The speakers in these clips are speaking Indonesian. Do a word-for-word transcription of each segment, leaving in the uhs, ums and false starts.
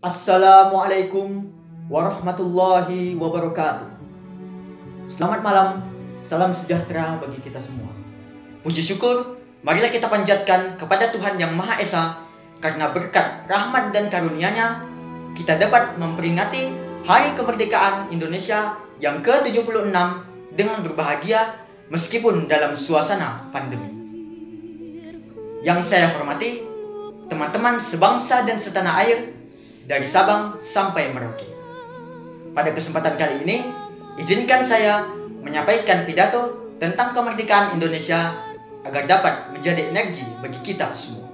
Assalamualaikum warahmatullahi wabarakatuh. Selamat malam, salam sejahtera bagi kita semua. Puji syukur, marilah kita panjatkan kepada Tuhan Yang Maha Esa, karena berkat rahmat dan karunia-Nya, kita dapat memperingati Hari Kemerdekaan Indonesia yang ke tujuh puluh enam dengan berbahagia meskipun dalam suasana pandemi. Yang saya hormati, teman-teman sebangsa dan setanah air, dari Sabang sampai Merauke. Pada kesempatan kali ini, izinkan saya menyampaikan pidato tentang kemerdekaan Indonesia agar dapat menjadi energi bagi kita semua.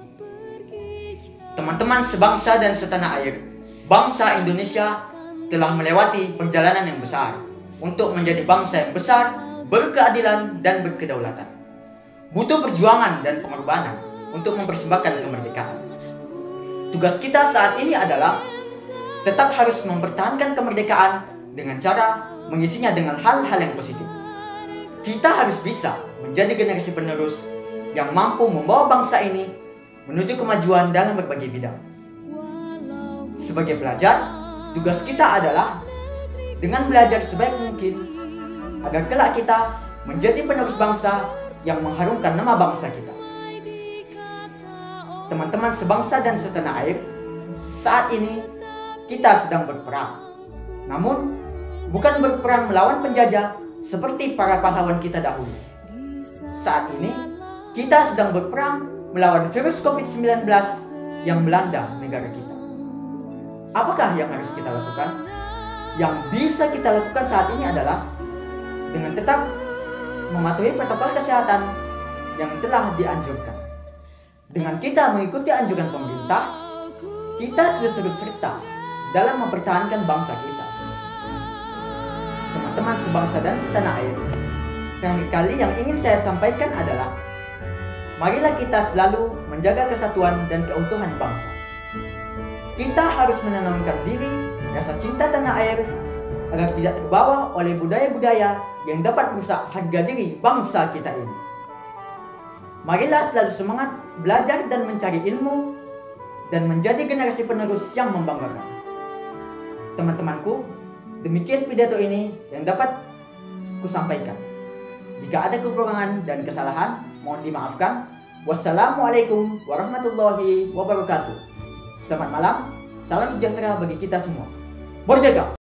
Teman-teman sebangsa dan setanah air, bangsa Indonesia telah melewati perjalanan yang besar untuk menjadi bangsa yang besar, berkeadilan dan berkedaulatan. Butuh perjuangan dan pengorbanan untuk mempersembahkan kemerdekaan. Tugas kita saat ini adalah tetap harus mempertahankan kemerdekaan dengan cara mengisinya dengan hal-hal yang positif. Kita harus bisa menjadi generasi penerus yang mampu membawa bangsa ini menuju kemajuan dalam berbagai bidang. Sebagai pelajar, tugas kita adalah dengan belajar sebaik mungkin agar kelak kita menjadi penerus bangsa yang mengharumkan nama bangsa kita. Teman-teman sebangsa dan setanah air, saat ini kita sedang berperang. Namun, bukan berperang melawan penjajah seperti para pahlawan kita dahulu. Saat ini, kita sedang berperang melawan virus covid sembilan belas yang melanda negara kita. Apakah yang harus kita lakukan? Yang bisa kita lakukan saat ini adalah dengan tetap mematuhi protokol kesehatan yang telah dianjurkan. Dengan kita mengikuti anjuran pemerintah, kita sudah turut serta dalam mempertahankan bangsa kita. Teman-teman sebangsa dan setanah air, terakhir kali yang ingin saya sampaikan adalah, marilah kita selalu menjaga kesatuan dan keutuhan bangsa. Kita harus menanamkan diri, rasa cinta tanah air, agar tidak terbawa oleh budaya-budaya yang dapat merusak harga diri bangsa kita ini. Marilah selalu semangat belajar dan mencari ilmu dan menjadi generasi penerus yang membanggakan. Teman-temanku, demikian pidato ini yang dapat kusampaikan. Jika ada kekurangan dan kesalahan, mohon dimaafkan. Wassalamualaikum warahmatullahi wabarakatuh. Selamat malam, salam sejahtera bagi kita semua. Merdeka!